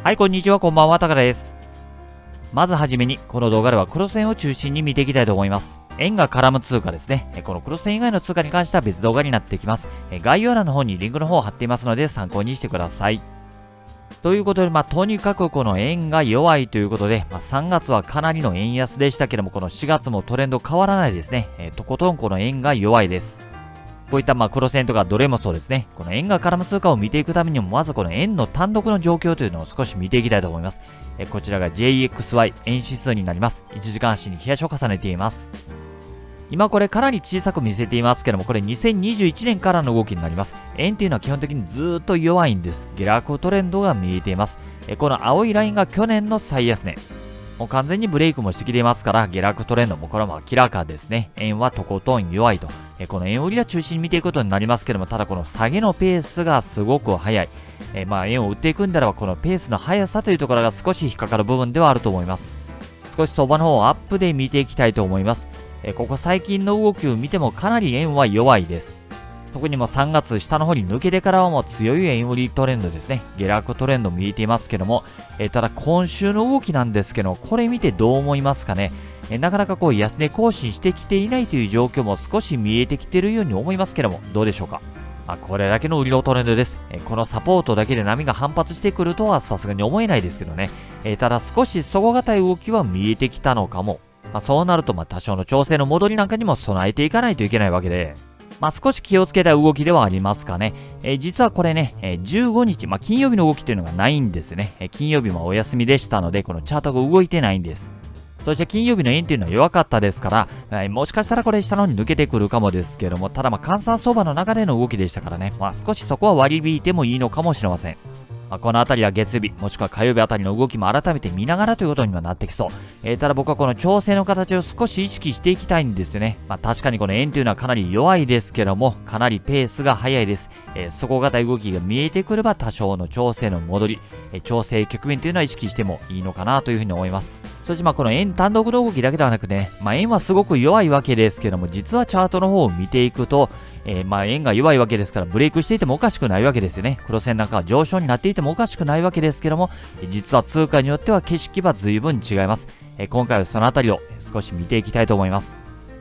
はい、こんにちは、こんばんは、タカです。まずはじめに、この動画ではクロス円を中心に見ていきたいと思います。円が絡む通貨ですね。このクロス円以外の通貨に関しては別動画になっていきます。概要欄の方にリンクの方を貼っていますので参考にしてください。ということで、とにかくこの円が弱いということで、3月はかなりの円安でしたけども、この4月もトレンド変わらないですね。とことんこの円が弱いです。こういったクロス円とかどれもそうですね。この円が絡む通貨を見ていくためにも、まずこの円の単独の状況というのを少し見ていきたいと思います。こちらが JXY 円指数になります。1時間足に冷やしを重ねています。今これかなり小さく見せていますけども、これ2021年からの動きになります。円っていうのは基本的にずーっと弱いんです。下落トレンドが見えています。この青いラインが去年の最安値。もう完全にブレイクもしてきていますから、下落トレンドもこれは明らかですね。円はとことん弱いと。この円売りは中心に見ていくことになりますけども、ただこの下げのペースがすごく速い。円を売っていくんであれば、このペースの速さというところが少し引っかかる部分ではあると思います。少し相場の方をアップで見ていきたいと思います。ここ最近の動きを見てもかなり円は弱いです。特にも3月下の方に抜けてからはもう強い円売りトレンドですね。下落トレンド見えていますけども、ただ今週の動きなんですけど、これ見てどう思いますかね。なかなか安値更新してきていないという状況も少し見えてきているように思いますけども、どうでしょうか。これだけの売りのトレンドです。このサポートだけで波が反発してくるとはさすがに思えないですけどね。ただ少し底堅い動きは見えてきたのかも。そうなると多少の調整の戻りなんかにも備えていかないといけないわけで、少し気をつけた動きではありますかね。実はこれね、15日、金曜日の動きというのがないんですね。金曜日もお休みでしたので、このチャートが動いてないんです。そして金曜日の円というのは弱かったですから、もしかしたらこれ下の方に抜けてくるかもですけども、ただ換算相場の中での動きでしたからね、少しそこは割り引いてもいいのかもしれません。このあたりは月曜日、もしくは火曜日あたりの動きも改めて見ながらということにはなってきそう。ただ僕はこの調整の形を少し意識していきたいんですよね。確かにこの円というのはかなり弱いですけども、かなりペースが速いです。底堅い動きが見えてくれば多少の調整の戻り、調整局面というのは意識してもいいのかなというふうに思います。そしてこの円単独の動きだけではなくてね、円はすごく弱いわけですけども、実はチャートの方を見ていくと、円が弱いわけですからブレイクしていてもおかしくないわけですよね。黒線なんかは上昇になっていてもおかしくないわけですけども、実は通貨によっては景色は随分違います。今回はそのあたりを少し見ていきたいと思います。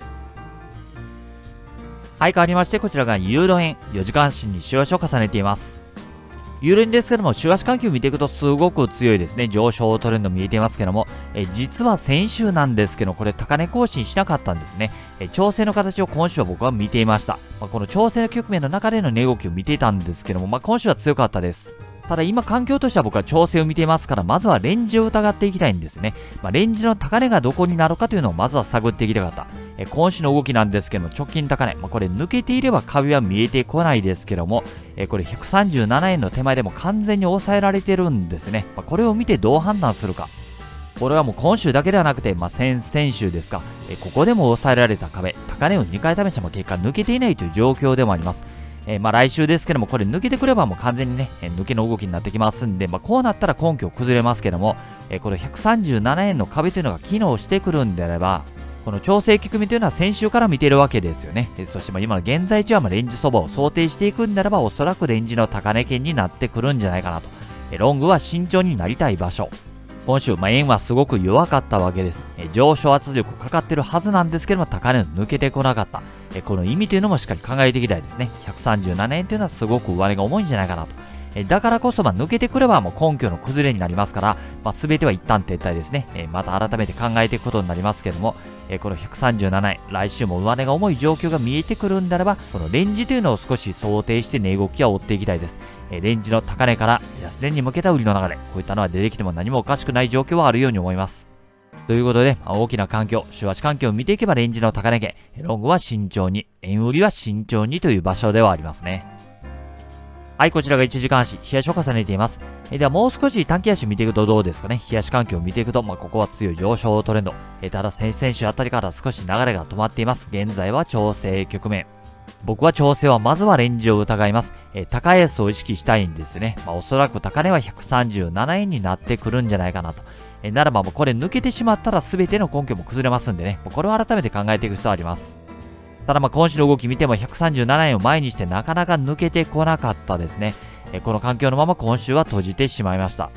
はい、変わりましてこちらがユーロ円、4時間足に週足を重ねています。ユーロ円ですけども、週足環境を見ていくとすごく強いですね。上昇トレンド見えていますけども、実は先週なんですけど、これ高値更新しなかったんですね。調整の形を今週は僕は見ていました。この調整の局面の中での値動きを見ていたんですけども、今週は強かったです。ただ今環境としては僕は調整を見ていますから、まずはレンジを疑っていきたいんですね。レンジの高値がどこになるかというのをまずは探っていきたかった。今週の動きなんですけども、直近高値、これ抜けていれば壁は見えてこないですけども、これ137円の手前でも完全に抑えられてるんですね。これを見てどう判断するか。これはもう今週だけではなくて、先々週ですか、ここでも抑えられた壁、高値を2回試しても結果抜けていないという状況でもあります。来週ですけども、これ抜けてくればもう完全にね、抜けの動きになってきますんで、こうなったら根拠崩れますけども、この137円の壁というのが機能してくるんであれば、この調整局面というのは先週から見ているわけですよね。そして今の現在地はレンジ相場を想定していくんであれば、おそらくレンジの高値圏になってくるんじゃないかなと。ロングは慎重になりたい場所。今週、円はすごく弱かったわけです。上昇圧力かかってるはずなんですけども、高値を抜けてこなかった。この意味というのもしっかり考えていきたいですね。137円というのはすごく上値が重いんじゃないかなと。だからこそ抜けてくればもう根拠の崩れになりますから、全ては一旦撤退ですね。また改めて考えていくことになりますけども、この137円、来週も上値が重い状況が見えてくるんであれば、このレンジというのを少し想定して値動きは追っていきたいです。レンジの高値から安値に向けた売りの流れ、こういったのは出てきても何もおかしくない状況はあるように思います。ということで、大きな環境、週足環境を見ていけばレンジの高値圏、ロングは慎重に、円売りは慎重にという場所ではありますね。はい、こちらが1時間足、冷やしを重ねています。ではもう少し短期足見ていくとどうですかね。冷やし環境を見ていくと、ここは強い上昇トレンド。ただ先々週あたりから少し流れが止まっています。現在は調整局面。僕は調整はまずはレンジを疑います。高安を意識したいんですね。おそらく高値は137円になってくるんじゃないかなと。ならばもうこれ抜けてしまったら全ての根拠も崩れますんでね。これを改めて考えていく必要はあります。ただ今週の動き見ても137円を前にしてなかなか抜けてこなかったですね。この環境のまま今週は閉じてしまいました。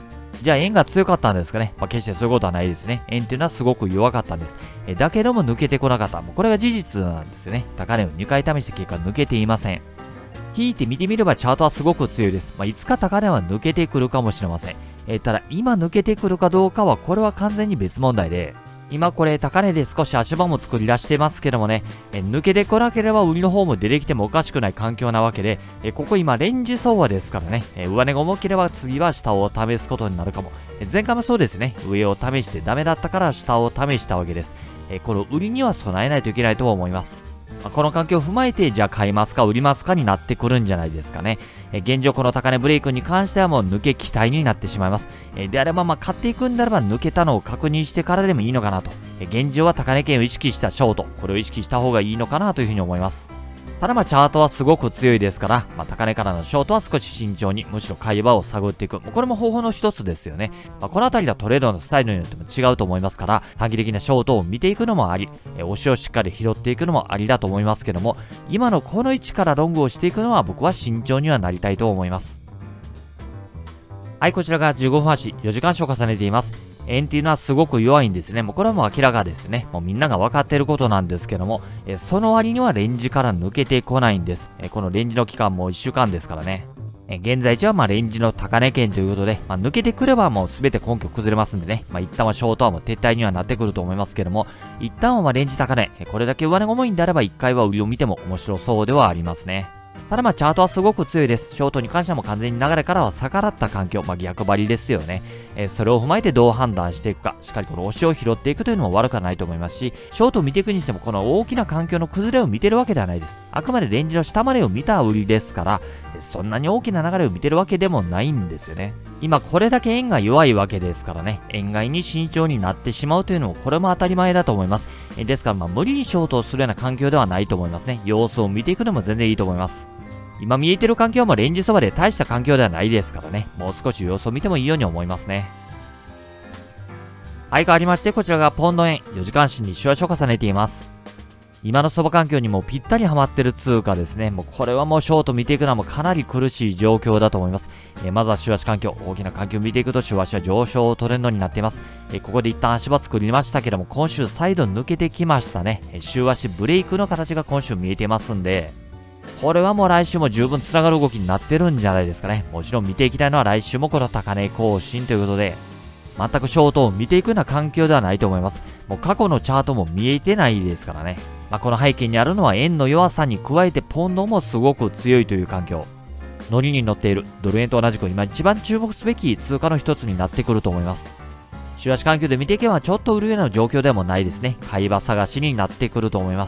じゃあ円が強かったんですかね。決してそういうことはないですね。円っていうのはすごく弱かったんです。だけども抜けてこなかった。これが事実なんですよね。高値を2回試した結果抜けていません。引いて見てみればチャートはすごく強いです。いつか高値は抜けてくるかもしれません。ただ今抜けてくるかどうかはこれは完全に別問題で、今これ高値で少し足場も作り出してますけどもね、抜けてこなければ売りの方も出てきてもおかしくない環境なわけで、ここ今レンジ相場ですからね、上値が重ければ次は下を試すことになるかも。前回もそうですね、上を試してダメだったから下を試したわけです。この売りには備えないといけないと思います。この環境を踏まえて、じゃあ買いますか売りますかになってくるんじゃないですかね。現状この高値ブレイクに関してはもう抜け期待になってしまいます。であれば買っていくんであれば抜けたのを確認してからでもいいのかなと。現状は高値圏を意識したショート、これを意識した方がいいのかなというふうに思います。ただチャートはすごく強いですから、高値からのショートは少し慎重に、むしろ買い場を探っていく。これも方法の一つですよね。このあたりはトレードのスタイルによっても違うと思いますから、短期的なショートを見ていくのもあり、押しをしっかり拾っていくのもありだと思いますけども、今のこの位置からロングをしていくのは僕は慎重にはなりたいと思います。はい、こちらが15分足、4時間足を重ねています。円っていうのはすごく弱いんですね。これはもう明らかですね。みんなが分かっていることなんですけども、その割にはレンジから抜けてこないんです。このレンジの期間も1週間ですからね。現在地はレンジの高値圏ということで、抜けてくればもう全て根拠崩れますんでね。一旦はショートはもう撤退にはなってくると思いますけども、一旦はレンジ高値、これだけ上値が重いんであれば1回は売りを見ても面白そうではありますね。ただチャートはすごく強いです。ショートに関しても完全に流れからは逆らった環境、逆張りですよね。それを踏まえてどう判断していくか、しっかりこの押しを拾っていくというのも悪くはないと思いますし、ショートを見ていくにしてもこの大きな環境の崩れを見てるわけではないです。あくまでレンジの下までを見た売りですから、そんなに大きな流れを見てるわけでもないんですよね。今これだけ円が弱いわけですからね、円買いに慎重になってしまうというのもこれも当たり前だと思います。ですから無理にショートをするような環境ではないと思いますね。様子を見ていくのも全然いいと思います。今見えてる環境もレンジそばで大した環境ではないですからね、もう少し様子を見てもいいように思いますね。はい、変わりましてこちらがポンド円、4時間足に週足を重ねています。今の相場環境にもぴったりハマってる通貨ですね。これはもうショート見ていくのはもうかなり苦しい状況だと思います。まずは週足環境、大きな環境を見ていくと週足は上昇トレンドになっています。ここで一旦足場作りましたけども、今週再度抜けてきましたね。週足ブレイクの形が今週見えていますんで、これはもう来週も十分つながる動きになってるんじゃないですかね。もちろん見ていきたいのは来週もこの高値更新ということで、全くショートを見ていくような環境ではないと思います。もう過去のチャートも見えてないですからね。この背景にあるのは円の弱さに加えてポンドもすごく強いという環境。ノリに乗っているドル円と同じく今一番注目すべき通貨の一つになってくると思います。週足環境で見ていけばちょっと売るような状況でもないですね。買い場探しになってくると思います。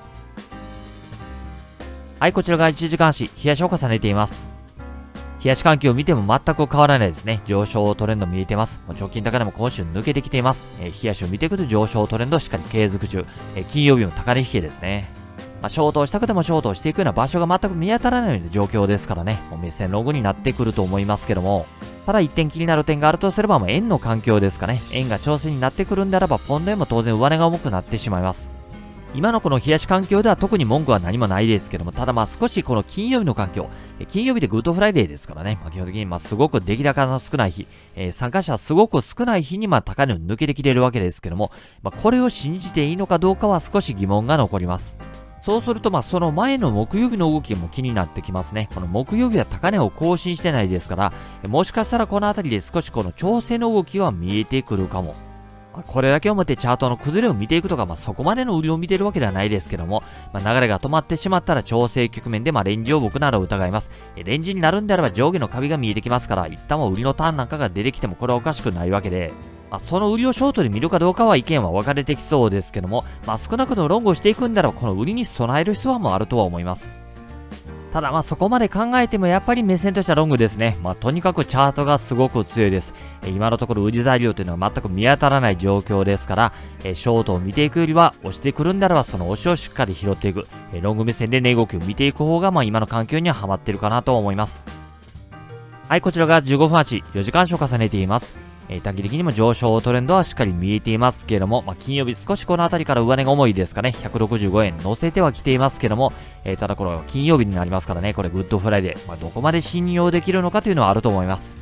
はい、こちらが1時間足、冷やしを重ねています。冷やし環境を見ても全く変わらないですね。上昇トレンド見えています。直近高値も今週抜けてきています。冷やしを見ていくと上昇トレンドしっかり継続中。金曜日も高値引けですね。ショートをしたくてもショートをしていくような場所が全く見当たらないような状況ですからね。もう目線ロングになってくると思いますけども。ただ一点気になる点があるとすれば円の環境ですかね。円が調整になってくるんであればポンド円も当然上値が重くなってしまいます。今のこの冷やし環境では特に文句は何もないですけども、ただ少しこの金曜日の環境、金曜日でグッドフライデーですからね、基本的にすごく出来高の少ない日、参加者すごく少ない日に高値を抜けてきてるわけですけども、これを信じていいのかどうかは少し疑問が残ります。そうするとその前の木曜日の動きも気になってきますね。この木曜日は高値を更新してないですから、もしかしたらこの辺りで少しこの調整の動きは見えてくるかも。これだけをもってチャートの崩れを見ていくとか、そこまでの売りを見ているわけではないですけども、流れが止まってしまったら調整局面でレンジを僕なら疑います。レンジになるんであれば上下の壁が見えてきますから、一旦は売りのターンなんかが出てきてもこれはおかしくないわけで、その売りをショートで見るかどうかは意見は分かれてきそうですけども、少なくともロングをしていくんだらこの売りに備える必要もあるとは思います。ただそこまで考えてもやっぱり目線としてはロングですね。とにかくチャートがすごく強いです。今のところ売り材料というのは全く見当たらない状況ですから、ショートを見ていくよりは押してくるんであればその押しをしっかり拾っていく。ロング目線で値動きを見ていく方が今の環境にはハマってるかなと思います。はい、こちらが15分足、4時間足を重ねています。短期的にも上昇トレンドはしっかり見えていますけれども、金曜日少しこの辺りから上値が重いですかね。165円乗せてはきていますけども、ただこれ金曜日になりますからね、これグッドフライデー。どこまで信用できるのかというのはあると思います。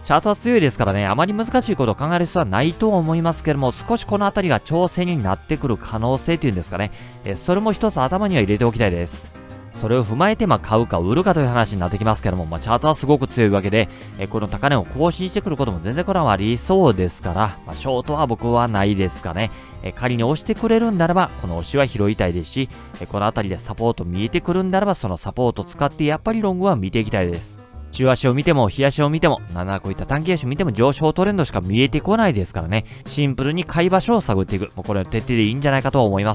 チャートは強いですからね、あまり難しいことを考える必要はないと思いますけども、少しこのあたりが調整になってくる可能性というんですかね。それも一つ頭には入れておきたいです。それを踏まえて、買うか売るかという話になってきますけども、チャートはすごく強いわけで、この高値を更新してくることも全然これはありそうですから、ショートは僕はないですかね。仮に押してくれるんであれば、この押しは拾いたいですし、このあたりでサポート見えてくるんであれば、そのサポートを使ってやっぱりロングは見ていきたいです。中足を見ても、日足を見ても、なんならこういった短期足を見ても上昇トレンドしか見えてこないですからね。シンプルに買い場所を探っていく。もうこれの徹底でいいんじゃないかと思います。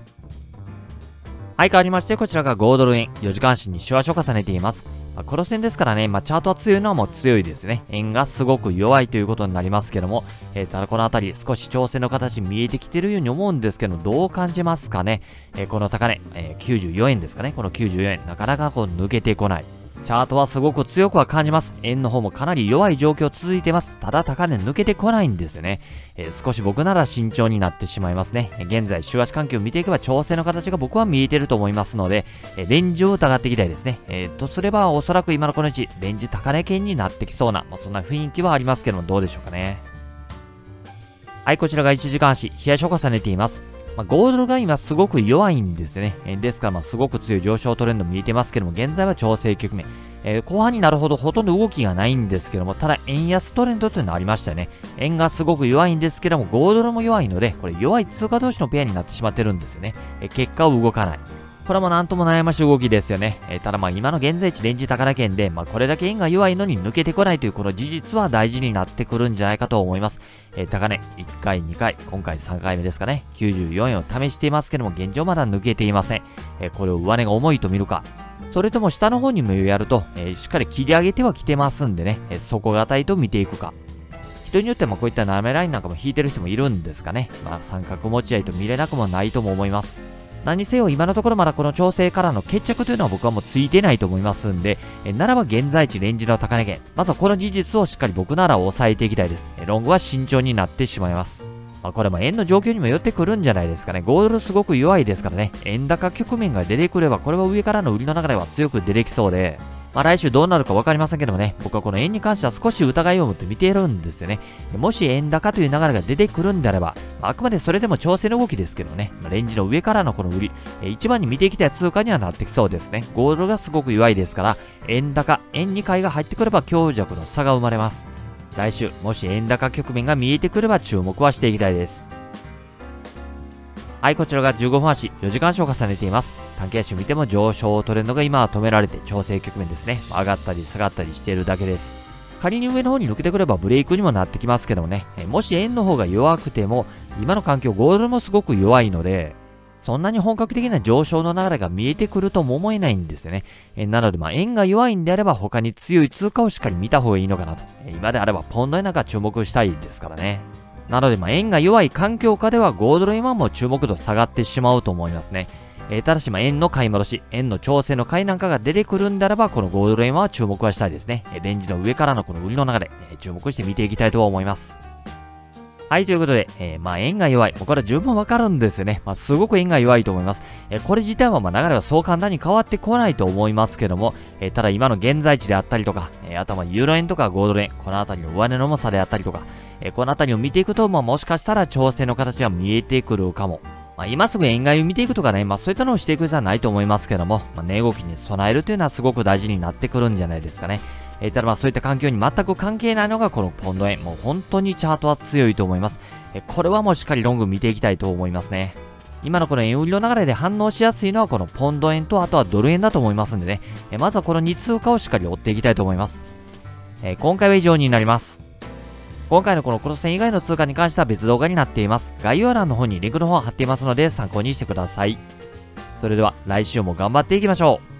はい、変わりまして、こちらが5ドル円。4時間足に週足を重ねています。黒線ですからね、チャートは強いのはもう強いですね。円がすごく弱いということになりますけども、ただこのあたり少し調整の形見えてきているように思うんですけど、どう感じますかね。この高値、94円ですかね。この94円、なかなかこう抜けてこない。チャートはすごく強くは感じます。円の方もかなり弱い状況続いてます。ただ高値抜けてこないんですよね。少し僕なら慎重になってしまいますね。現在、週足環境を見ていけば調整の形が僕は見えてると思いますので、レンジを疑っていきたいですね。とすれば、おそらく今のこの位置、レンジ高値圏になってきそうな、そんな雰囲気はありますけども、どうでしょうかね。はい、こちらが1時間足、冷やしを重ねています。5ドルが今すごく弱いんですね。ですからすごく強い上昇トレンド見えてますけども、現在は調整局面。後半になるほどほとんど動きがないんですけども、ただ円安トレンドというのがありましたよね。円がすごく弱いんですけども、5ドルも弱いので、これ弱い通貨同士のペアになってしまってるんですよね。結果を動かない。これもなんとも悩ましい動きですよね。ただ今の現在地レンジ高値圏で、これだけ円が弱いのに抜けてこないというこの事実は大事になってくるんじゃないかと思います。高値1回、2回、今回3回目ですかね。94円を試していますけども、現状まだ抜けていません。これを上値が重いと見るか。それとも下の方にもやると、しっかり切り上げてはきてますんでね、底堅いと見ていくか。人によってはこういった斜めラインなんかも引いてる人もいるんですかね。三角持ち合いと見れなくもないとも思います。何せよ今のところまだこの調整からの決着というのは僕はもうついてないと思いますんで、ならば現在地レンジの高値圏、まずはこの事実をしっかり僕なら抑えていきたいです。ロングは慎重になってしまいます。これも円の状況にもよってくるんじゃないですかね。5ドルすごく弱いですからね。円高局面が出てくれば、これは上からの売りの流れは強く出てきそうで、来週どうなるかわかりませんけどもね、僕はこの円に関しては少し疑いを持って見ているんですよね。もし円高という流れが出てくるんであれば、あくまでそれでも調整の動きですけどね、レンジの上からのこの売り、一番に見ていきたい通貨にはなってきそうですね。5ドルがすごく弱いですから、円高、円に買いが入ってくれば強弱の差が生まれます。来週、もし円高局面が見えてくれば注目はしていきたいです。はい、こちらが15分足、4時間足を重ねています。短期足を見ても上昇トレンドが今は止められて調整局面ですね。上がったり下がったりしているだけです。仮に上の方に抜けてくればブレイクにもなってきますけどもね。もし円の方が弱くても、今の環境5ドルもすごく弱いので、そんなに本格的な上昇の流れが見えてくるとも思えないんですよね。なので円が弱いんであれば他に強い通貨をしっかり見た方がいいのかなと。今であればポンド円なんか注目したいですからね。なので円が弱い環境下では5ドル円はもう注目度下がってしまうと思いますね。ただし円の買い戻し、円の調整の買いなんかが出てくるんであれば、この5ドル円は注目はしたいですね。レンジの上からのこの売りの流れ、注目して見ていきたいと思います。はい、ということで、円が弱い。これは十分わかるんですよね。すごく円が弱いと思います。これ自体は流れはそう簡単に変わってこないと思いますけども、ただ今の現在地であったりとか、あとはユーロ円とか5ドル円、このあたりの上値の重さであったりとか、このあたりを見ていくと、もしかしたら調整の形が見えてくるかも。今すぐ円買いを見ていくとかね、そういったのをしていくじゃないと思いますけども、値動きに備えるというのはすごく大事になってくるんじゃないですかね。ただそういった環境に全く関係ないのがこのポンド円。もう本当にチャートは強いと思います。これはもうしっかりロング見ていきたいと思いますね。今のこの円売りの流れで反応しやすいのはこのポンド円とあとはドル円だと思いますんでね。まずはこの2通貨をしっかり追っていきたいと思います。今回は以上になります。今回のこのクロス線以外の通貨に関しては別動画になっています。概要欄の方にリンクの方を貼っていますので参考にしてください。それでは来週も頑張っていきましょう。